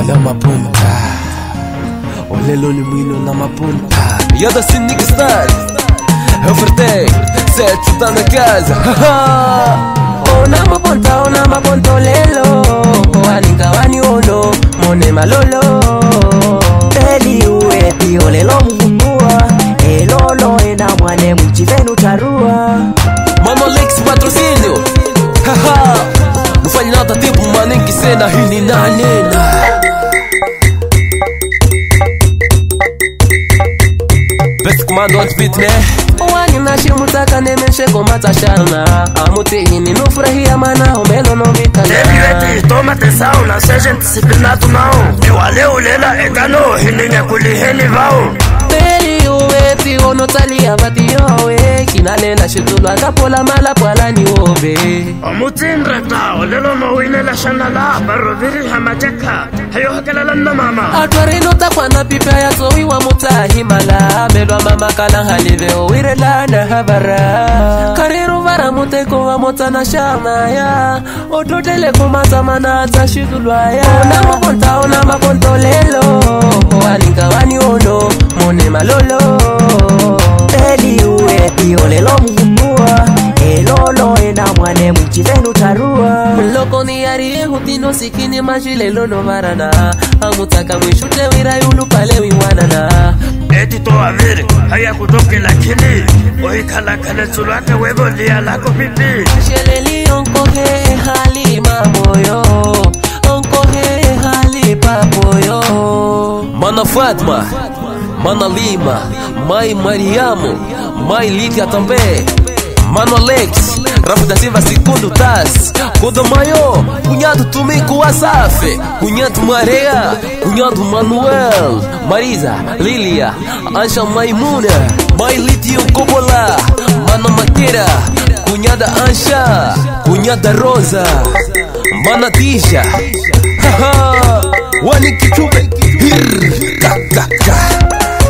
Ala mapunta Olelo limino na mapunta Yada sin nigga style Ofertei Sete tá na casa Ona mapunta olelo Waninga wani ono Mone malolo Eli ueti olelo mvumua Elolo ena mwane mchivenu tarua Mano Lex patrocínio Não faz nada tipo mano que cena hini na nena Best comando on beat né Wani na shimutaka nemeshe komata shana Amuti hini no furahia mana Homelo no vitana Debiweti toma tesao na seja disciplinado não Eu aleu lela etano hini nyakuli heni vao Peri uweti ono talia bati yowe Kinalela shitulu akapola mala pala ni wobe Amutin rata olelo mawine la shanala Baroviri hamajaka Hayo hakalala na mama Atwari nota kwa na pipa ya zoe wa mutahi mala Melwa mama kala halive uwire la na habara Kariru vara muteko wa mota na shana ya Ototele kumata mana ata shitulwa ya Ona makonto lelo Waninga wani ono Mone malolo Eli ueti olelo mvumua Elolo ena mwane mchivenu tarua Loko ni yari hutino sikini majilelo no varana Amutaka mwishute wira yulu pale wiwanana Eti to aviri haya kutoke lakini Ohikala kale tulwate webo liya lako pipi Sheleli onkohe hali mamoyo Onkohe hali papoyo Mana Fatma Mana Lima, Mai Mariamo, Mai Lídia também Mano Alex, Rafa da Silva segundo Tas Kodo Mayo, cunhado Tumico Asaf Cunhado Maria, cunhado Manuel Marisa, Lilia, Anja Maimuna Mai Lidio Kobola, Mano Maqueira Cunhada Anja, cunhada Rosa Mana Tisha Wani Kichube Kakaka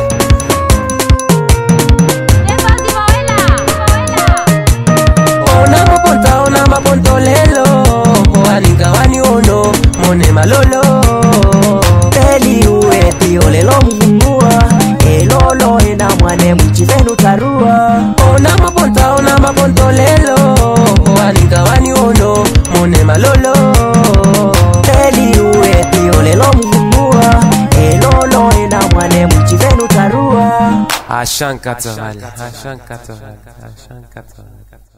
Ona mapunta olelo Waninga wani ono Mone malolo Eli ueti olelo mvumua Elolo ena mwane mchivenu tarua Ona mapunta olelo Waninga wani ono Mone malolo Eli ueti olelo mvumua Elolo ena mwane mchivenu tarua Ashan Kato